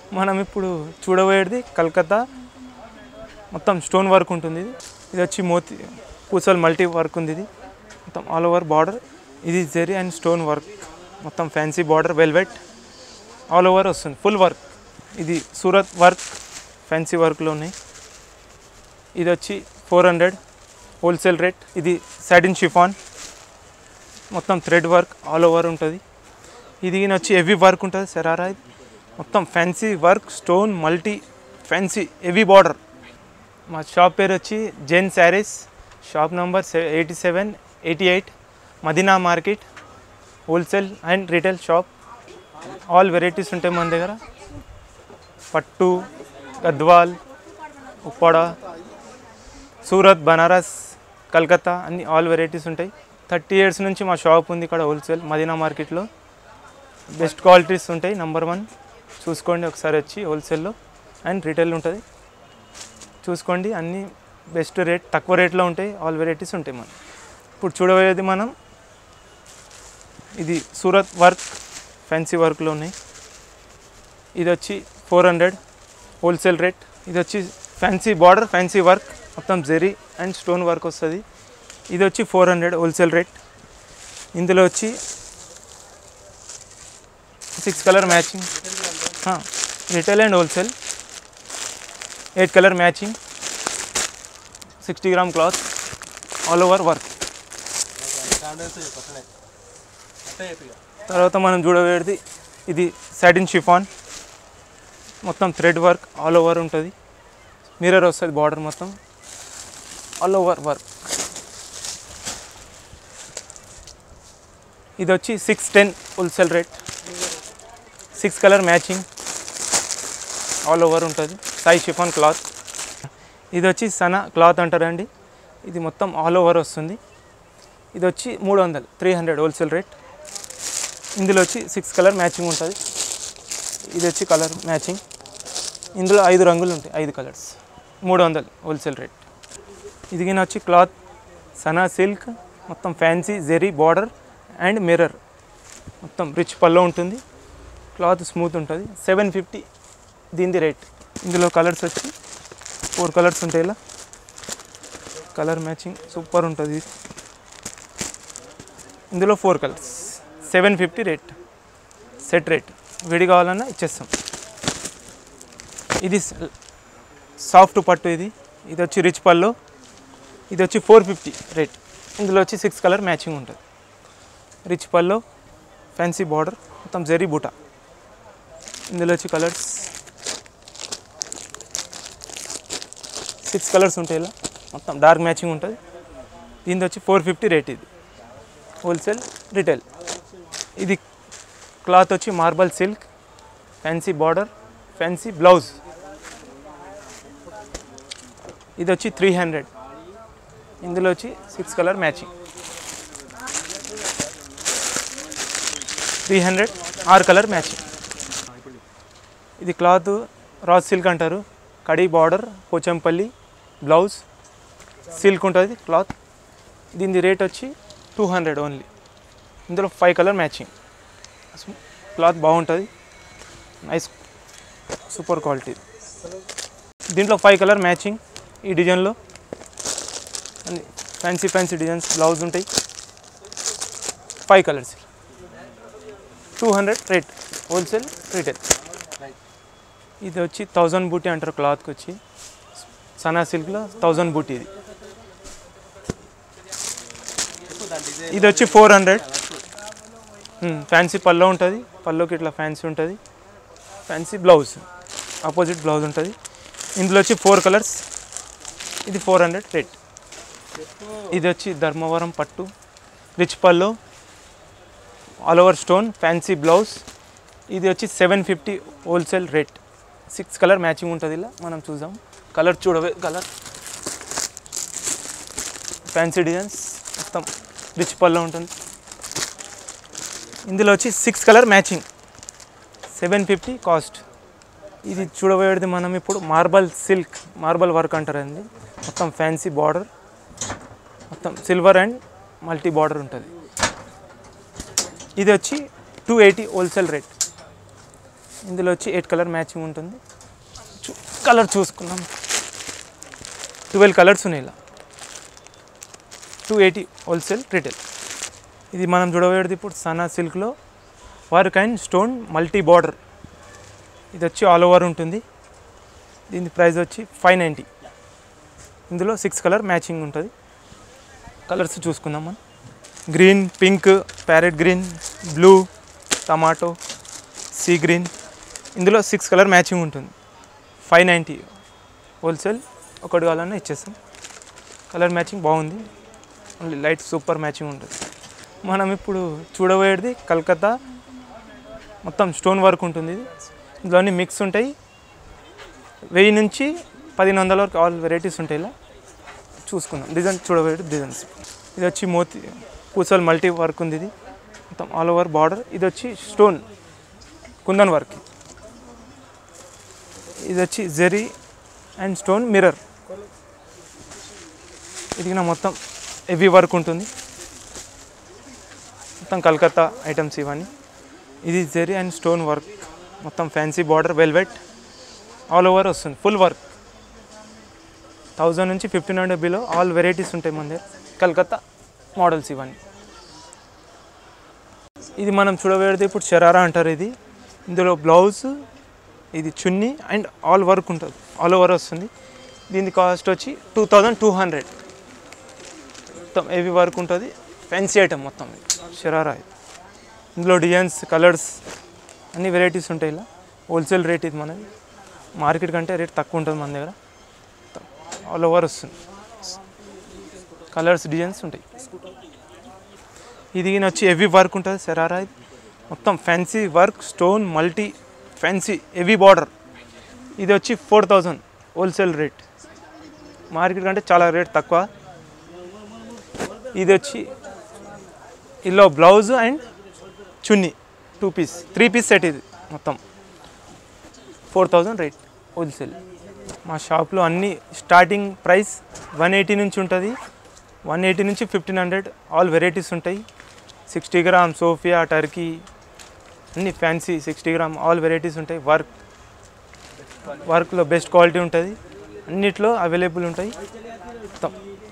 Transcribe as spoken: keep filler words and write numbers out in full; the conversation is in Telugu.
మనం ఇప్పుడు చూడబోయేది కలకత్తా మొత్తం స్టోన్ వర్క్ ఉంటుంది. ఇది వచ్చి మోతి పూసల్ మల్టీ వర్క్ ఉంది. ఇది మొత్తం ఆల్ ఓవర్ బార్డర్. ఇది జెరీ అండ్ స్టోన్ వర్క్, మొత్తం fancy border, velvet all over వస్తుంది, ఫుల్ వర్క్. ఇది సూరత్ వర్క్, ఫ్యాన్సీ వర్క్లో ఉన్నాయి. ఇది వచ్చి ఫోర్ హండ్రెడ్ హోల్సేల్ రేట్. ఇది సాటిన్ షిఫాన్, మొత్తం థ్రెడ్ వర్క్ ఆల్ ఓవర్ ఉంటుంది. ఇది వచ్చి హెవీ వర్క్ ఉంటుంది శరారా. ఇది మొత్తం fancy work, stone multi fancy heavy border. మా షాప్ పేరు వచ్చి Jain saris, shop number eighty seven eighty eight Madina market, wholesale and retail shop. All varieties ఉంటాయి మన దగ్గర. పట్టు, గద్వాల్, ఉప్పాడ, సూరత్, బనారస్, కలకత్తా అన్ని ఆల్ వెరైటీస్ ఉంటాయి. థర్టీ ఇయర్స్ నుంచి మా షాప్ ఉంది ఇక్కడ హోల్సేల్ మదీనా మార్కెట్లో. బెస్ట్ క్వాలిటీస్ ఉంటాయి, నెంబర్ వన్. చూసుకోండి ఒకసారి వచ్చి, హోల్సేల్లో అండ్ రీటైల్ ఉంటుంది. చూసుకోండి, అన్నీ బెస్ట్ రేట్, తక్కువ రేట్లో ఉంటాయి, ఆల్ వెరైటీస్ ఉంటాయి. మనం ఇప్పుడు చూడబోయేది మనం ఇది సూరత్ వర్క్, ఫ్యాన్సీ వర్క్లో ఉన్నాయి. ఇది వచ్చి ఫోర్ హండ్రెడ్ హోల్సేల్ రేట్. ఇది వచ్చి ఫ్యాన్సీ బార్డర్, ఫ్యాన్సీ వర్క్, మొత్తం జెరీ అండ్ స్టోన్ వర్క్ వస్తుంది. ఇది వచ్చి ఫోర్ హండ్రెడ్ హోల్సేల్ రేట్. ఇందులో వచ్చి six colour matching, retail and wholesale. Eight colour matching, sixty gram cloth, all over work. తర్వాత మనం చూడబోయేది ఇది సాటిన్ షిఫాన్, మొత్తం థ్రెడ్ వర్క్ ఆల్ ఓవర్ ఉంటుంది. మిర్రర్ వస్తుంది బార్డర్, మొత్తం ఆల్ ఓవర్ వర్క్. ఇది వచ్చి six ten wholesale rate. Six colour matching all over ఉంటుంది, సాయి షిఫాన్ క్లాత్. ఇది వచ్చి సనా క్లాత్ అంటారండి. ఇది మొత్తం ఆల్ ఓవర్ వస్తుంది. ఇది వచ్చి మూడు వందలు త్రీ హండ్రెడ్ హోల్సేల్ రేట్. ఇందులో వచ్చి సిక్స్ కలర్ మ్యాచింగ్ ఉంటుంది. ఇది వచ్చి కలర్ మ్యాచింగ్. ఇందులో ఐదు రంగులు ఉంటాయి, ఐదు కలర్స్. మూడు వందలు హోల్సేల్ రేట్. ఇది కింద వచ్చి క్లాత్ సనా సిల్క్, మొత్తం fancy zari border and mirror, మొత్తం రిచ్ పల్లో ఉంటుంది. క్లాత్ స్మూత్ ఉంటుంది. సెవెన్ ఫిఫ్టీ దీని రేట్. ఇందులో కలర్స్ వచ్చి ఫోర్ కలర్స్ ఉంటాయి. ఇలా కలర్ మ్యాచింగ్ సూపర్ ఉంటుంది. ఇందులో four colours, seven fifty rate, set rate. విడి కావాలన్నా ఇచ్చేస్తాం. ఇది సాఫ్ట్ పట్టు. ఇది ఇది వచ్చి రిచ్ పల్లో. ఇది వచ్చి ఫోర్ ఫిఫ్టీ రేట్. ఇందులో వచ్చి సిక్స్ కలర్ మ్యాచింగ్ ఉంటుంది. రిచ్ పల్లో, ఫ్యాన్సీ బార్డర్, మొత్తం జెరీ బూటా. ఇందులో వచ్చి కలర్స్ సిక్స్ కలర్స్ ఉంటాయి. ఇలా మొత్తం డార్క్ మ్యాచింగ్ ఉంటుంది. దీని వచ్చి ఫోర్ ఫిఫ్టీ రేట్. ఇది హోల్సేల్, రిటైల్. ఇది క్లాత్ వచ్చి marble silk, fancy border, fancy blouse. ఇది వచ్చి త్రీ హండ్రెడ్. ఇందులో వచ్చి six colour matching. Three hundred ఆరు కలర్ మ్యాచింగ్. ఇది క్లాత్ రాజ్ సిల్క్ అంటారు. కడీ బార్డర్, పోచంపల్లి బ్లౌజ్, సిల్క్ ఉంటుంది క్లాత్. దీని రేట్ వచ్చి టూ హండ్రెడ్ ఓన్లీ. ఇందులో ఫైవ్ కలర్ మ్యాచింగ్. క్లాత్ బాగుంటుంది, నైస్ సూపర్ క్వాలిటీ. దీంట్లో ఫైవ్ కలర్ మ్యాచింగ్. ఈ డిజైన్లో అన్ని ఫ్యాన్సీ ఫ్యాన్సీ డిజైన్స్ బ్లౌజ్ ఉంటాయి. Five colours, two hundred rate, wholesale, retail. ఇది వచ్చి థౌజండ్ బూటీ అంటారు క్లాత్కి వచ్చి. సనా సిల్క్లో థౌజండ్ బూటీ. ఇది ఇది వచ్చి ఫోర్ హండ్రెడ్. ఫ్యాన్సీ పల్లో ఉంటుంది. పల్లోకి ఇట్లా ఫ్యాన్సీ ఉంటుంది. ఫ్యాన్సీ బ్లౌజ్, ఆపోజిట్ బ్లౌజ్ ఉంటుంది. ఇందులో వచ్చి ఫోర్ కలర్స్. ఇది ఫోర్ హండ్రెడ్ రేట్. ఇది వచ్చి ధర్మవరం పట్టు, rich pallu, all over stone, fancy blouse. ఇది వచ్చి seven fifty wholesale rate. Six colour matching ఉంటుంది. ఇలా మనం చూద్దాం. కలర్ చూడవే, కలర్ ఫ్యాన్సీ డిజైన్స్, మొత్తం రిచ్ పల్లో ఉంటుంది. ఇందులో వచ్చి six colour matching, seven fifty cost. ఇది చూడబోయేది మనం ఇప్పుడు మార్బల్ సిల్క్, మార్బల్ వర్క్ అంటారండి. మొత్తం ఫ్యాన్సీ బార్డర్, మొత్తం సిల్వర్ అండ్ మల్టీ బార్డర్ ఉంటుంది. ఇది వచ్చి టూ ఎయిటీ హోల్సేల్ రేట్. ఇందులో వచ్చి ఎయిట్ కలర్ మ్యాచింగ్ ఉంటుంది. కలర్ చూసుకున్నాం, ట్వెల్వ్ కలర్స్ ఉన్నాయి. ఇలా టూ ఎయిటీ హోల్సేల్ రిటైల్. ఇది మనం చూడబోయేది ఇప్పుడు సనా సిల్క్లో work and stone multi border. ఇది వచ్చి ఆల్ ఓవర్ ఉంటుంది. దీని ప్రైస్ వచ్చి ఫైవ్ నైంటీ. ఇందులో సిక్స్ కలర్ మ్యాచింగ్ ఉంటుంది. కలర్స్ చూసుకుందాం మనం. Green, pink, parrot green, blue, tomato, sea green. ఇందులో సిక్స్ కలర్ మ్యాచింగ్ ఉంటుంది. Five ninety wholesale. ఒకటి కావాలన్నా ఇచ్చేస్తాం. కలర్ మ్యాచింగ్ బాగుంది. ఓన్లీ లైట్ సూపర్ మ్యాచింగ్ ఉంటుంది. మనం ఇప్పుడు చూడబోయేది కలకత్తా మొత్తం స్టోన్ వర్క్ ఉంటుంది. ఇది ఇందులో అన్ని మిక్స్ ఉంటాయి. వెయ్యి నుంచి పదిహేను వందల వరకు ఆల్ వెరైటీస్ ఉంటాయి. ఇలా చూసుకుందాం. డిజైన్ చూడబోయేది డిజైన్స్. ఇది వచ్చి మోతి పూసల్ మల్టీ వర్క్ ఉంది. ఇది మొత్తం ఆల్ ఓవర్ బార్డర్. ఇది వచ్చి స్టోన్ కుందన్ వర్క్. ఇది వచ్చి జెరీ అండ్ స్టోన్ మిర్రర్. ఇది మొత్తం హెవీ వర్క్ ఉంటుంది. మొత్తం కలకత్తా ఐటమ్స్ ఇవన్నీ. ఇది జెరీ అండ్ స్టోన్ వర్క్. మొత్తం fancy border, velvet all over వస్తుంది. Full work. థౌజండ్ నుంచి fifteen hundred below all varieties ఉంటాయి మన దగ్గర. కలకత్తా మోడల్స్ ఇవన్నీ. ఇది మనం చూడబోయేది ఇప్పుడు షరారా అంటారు. ఇది ఇందులో బ్లౌజ్, ఇది చున్నీ అండ్ ఆల్ వర్క్ ఉంటుంది. ఆల్ ఓవర్ వస్తుంది. దీని కాస్ట్ వచ్చి టూ థౌజండ్ టూ హండ్రెడ్. మొత్తం హెవీ వర్క్ ఉంటుంది. ఫ్యాన్సీ ఐటమ్ మొత్తం షరారా. ఇందులో డిజైన్స్, కలర్స్ అన్ని వెరైటీస్ ఉంటాయి. ఇలా హోల్సేల్ రేట్ ఇది మనది. మార్కెట్ కంటే రేట్ తక్కువ ఉంటుంది మన దగ్గర. ఆల్ ఓవర్ వస్తుంది. కలర్స్, డిజైన్స్ ఉంటాయి. ఇది వచ్చి హెవీ వర్క్ ఉంటుంది. షరారా ఇది మొత్తం fancy work, stone multi fancy heavy border. ఇది వచ్చి four thousand wholesale rate. Market కంటే చాలా రేట్ తక్కువ. ఇది వచ్చి ఇలా blouse and chunni two piece three piece set. ఇది మొత్తం ఫోర్ థౌజండ్ రేట్ హోల్సేల్. మా షాప్లో అన్ని స్టార్టింగ్ ప్రైస్ వన్ ఎయిటీ నుంచి ఉంటుంది. వన్ ఎయిటీ నుంచి ఫిఫ్టీన్ హండ్రెడ్ ఆల్ వెరైటీస్ ఉంటాయి. సిక్స్టీ గ్రామ్ సోఫియా, టర్కీ అన్ని fancy sixty gram all varieties ఉంటాయి. వర్క్ వర్క్లో బెస్ట్ క్వాలిటీ ఉంటుంది. అన్నిట్లో అవైలబుల్ ఉంటాయి. మొత్తం